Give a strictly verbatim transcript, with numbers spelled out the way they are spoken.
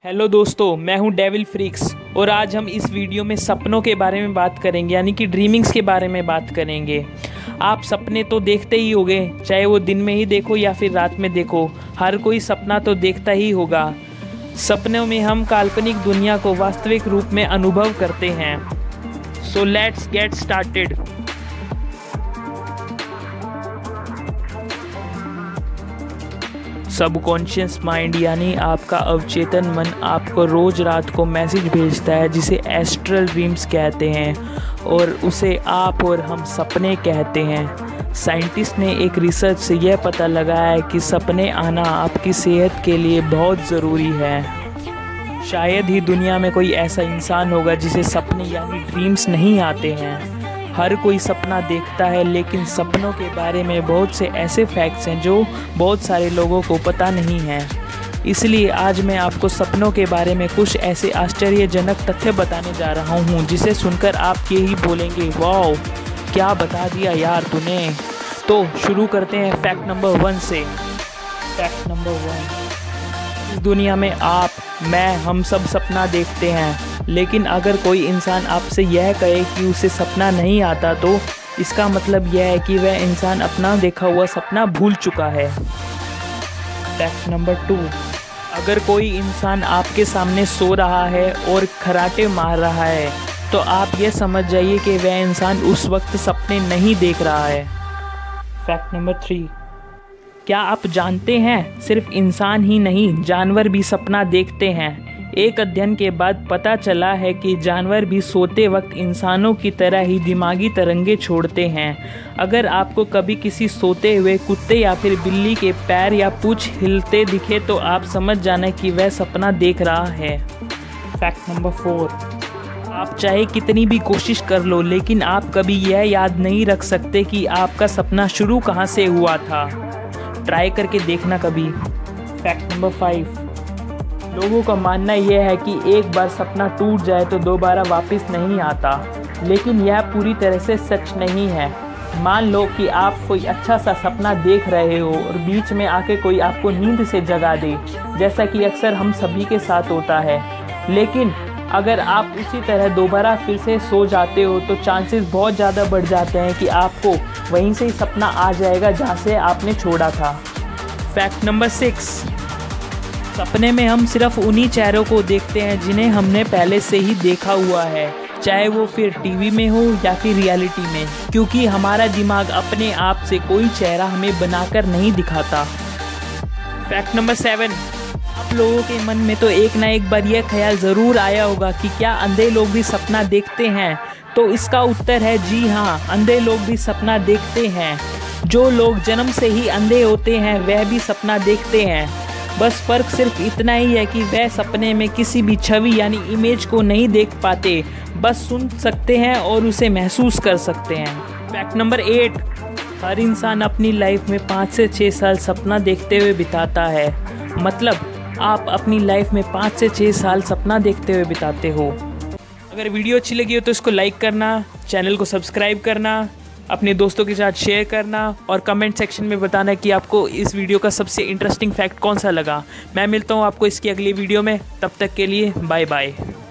Hello दोस्तों, मैं हूं डेविल फ्रीक्स और आज हम इस वीडियो में सपनों के बारे में बात करेंगे, यानी कि ड्रीमिंग्स के बारे में बात करेंगे। आप सपने तो देखते ही होंगे, चाहे वो दिन में ही देखो या फिर रात में देखो, हर कोई सपना तो देखता ही होगा। सपनों में हम काल्पनिक दुनिया को वास्तविक रूप में अनुभव करते हैं। So let's get started. Subconscious mind यानी आपका अवचेतन मन आपको रोज़ रात को मैसेज भेजता है, जिसे एस्ट्रल ड्रीम्स कहते हैं और उसे आप और हम सपने कहते हैं। साइंटिस्ट ने एक रिसर्च से यह पता लगाया है कि सपने आना आपकी सेहत के लिए बहुत ज़रूरी है। शायद ही दुनिया में कोई ऐसा इंसान होगा जिसे सपने यानी ड्रीम्स नहीं आते हैं। हर कोई सपना देखता है, लेकिन सपनों के बारे में बहुत से ऐसे फैक्ट्स हैं जो बहुत सारे लोगों को पता नहीं है। इसलिए आज मैं आपको सपनों के बारे में कुछ ऐसे आश्चर्यजनक तथ्य बताने जा रहा हूँ जिसे सुनकर आप यही बोलेंगे, वाओ क्या बता दिया यार तूने। तो शुरू करते हैं फैक्ट नंबर वन से। फैक्ट नंबर वन, इस दुनिया में आप, मैं, हम सब सपना देखते हैं, लेकिन अगर कोई इंसान आपसे यह कहे कि उसे सपना नहीं आता, तो इसका मतलब यह है कि वह इंसान अपना देखा हुआ सपना भूल चुका है। फैक्ट नंबर टू, अगर कोई इंसान आपके सामने सो रहा है और खर्राटे मार रहा है, तो आप यह समझ जाइए कि वह इंसान उस वक्त सपने नहीं देख रहा है। फैक्ट नंबर थ्री, क्या आप जानते हैं सिर्फ इंसान ही नहीं, जानवर भी सपना देखते हैं। एक अध्ययन के बाद पता चला है कि जानवर भी सोते वक्त इंसानों की तरह ही दिमागी तरंगे छोड़ते हैं। अगर आपको कभी किसी सोते हुए कुत्ते या फिर बिल्ली के पैर या पूंछ हिलते दिखे, तो आप समझ जाना कि वह सपना देख रहा है। फैक्ट नंबर फोर, आप चाहे कितनी भी कोशिश कर लो, लेकिन आप कभी यह याद नहीं रख सकते कि आपका सपना शुरू कहाँ से हुआ था। ट्राई करके देखना कभी। फैक्ट नंबर फाइव, लोगों का मानना यह है कि एक बार सपना टूट जाए तो दोबारा वापस नहीं आता, लेकिन यह पूरी तरह से सच नहीं है। मान लो कि आप कोई अच्छा सा सपना देख रहे हो और बीच में आके कोई आपको नींद से जगा दे, जैसा कि अक्सर हम सभी के साथ होता है। लेकिन अगर आप उसी तरह दोबारा फिर से सो जाते हो, तो चांसेस बहुत ज़्यादा बढ़ जाते हैं कि आपको वहीं से ही सपना आ जाएगा जहाँ से आपने छोड़ा था। फैक्ट नंबर सिक्स, सपने में हम सिर्फ उन्हीं चेहरों को देखते हैं जिन्हें हमने पहले से ही देखा हुआ है, चाहे वो फिर टीवी में हो या फिर रियलिटी में, क्योंकि हमारा दिमाग अपने आप से कोई चेहरा हमें बनाकर नहीं दिखाता। फैक्ट नंबर सेवन, आप लोगों के मन में तो एक ना एक बार यह ख्याल ज़रूर आया होगा कि क्या अंधे लोग भी सपना देखते हैं। तो इसका उत्तर है जी हाँ, अंधे लोग भी सपना देखते हैं। जो लोग जन्म से ही अंधे होते हैं वह भी सपना देखते हैं। बस फ़र्क सिर्फ इतना ही है कि वह सपने में किसी भी छवि यानी इमेज को नहीं देख पाते, बस सुन सकते हैं और उसे महसूस कर सकते हैं। फैक्ट नंबर एट, हर इंसान अपनी लाइफ में पाँच से छः साल सपना देखते हुए बिताता है। मतलब आप अपनी लाइफ में पाँच से छः साल सपना देखते हुए बिताते हो। अगर वीडियो अच्छी लगी हो तो इसको लाइक करना, चैनल को सब्सक्राइब करना, अपने दोस्तों के साथ शेयर करना और कमेंट सेक्शन में बताना कि आपको इस वीडियो का सबसे इंटरेस्टिंग फैक्ट कौन सा लगा। मैं मिलता हूँ आपको इसकी अगली वीडियो में, तब तक के लिए बाय बाय।